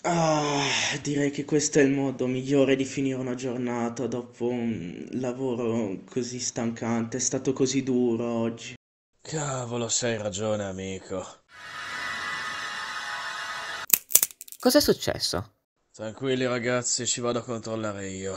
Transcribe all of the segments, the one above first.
Ah, direi che questo è il modo migliore di finire una giornata dopo un lavoro così stancante. È stato così duro oggi. Cavolo, c'hai ragione, amico. Cos'è successo? Tranquilli ragazzi, ci vado a controllare io.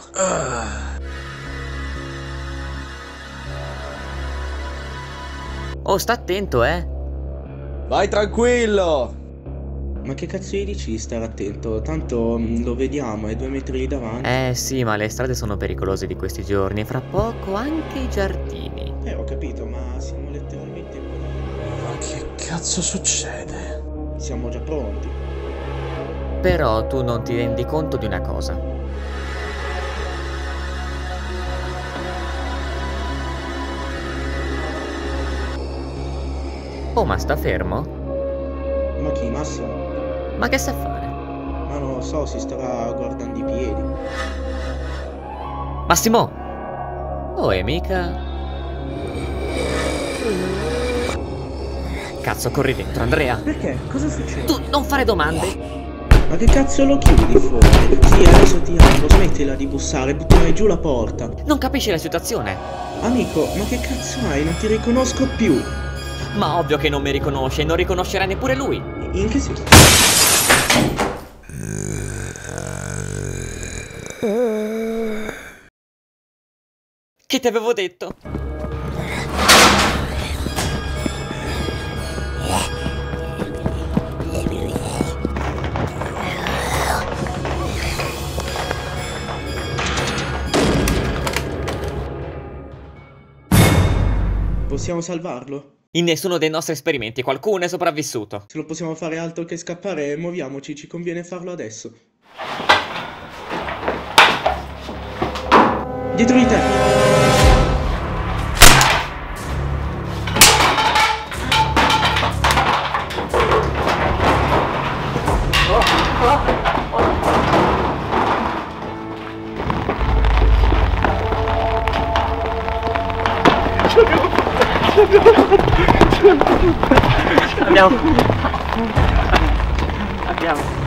Oh, sta attento, eh! Vai tranquillo! Ma che cazzo gli dici di stare attento? Tanto lo vediamo, è 2 metri lì davanti. Sì, ma le strade sono pericolose di questi giorni e fra poco anche i giardini. Ho capito, ma siamo letteralmente qua. Ma che cazzo succede? Siamo già pronti. Però tu non ti rendi conto di una cosa. Oh, ma sta fermo? Ma chi, Massimo? Ma che sa fare? Ma non lo so, si starà guardando i piedi. Massimo! Oh, e mica... Cazzo, corri dentro, Andrea! Perché? Cosa succede? Tu non fare domande! Ma che cazzo lo chiudi fuori? Sì, adesso ti apro, smettila di bussare, buttare giù la porta. Non capisci la situazione? Amico, ma che cazzo hai? Non ti riconosco più. Ma ovvio che non mi riconosce e non riconoscerà neppure lui! In che senso? Che ti avevo detto? Possiamo salvarlo? In nessuno dei nostri esperimenti qualcuno è sopravvissuto. Se lo possiamo fare altro che scappare, muoviamoci, ci conviene farlo adesso. Dietro di te! Abbiamo.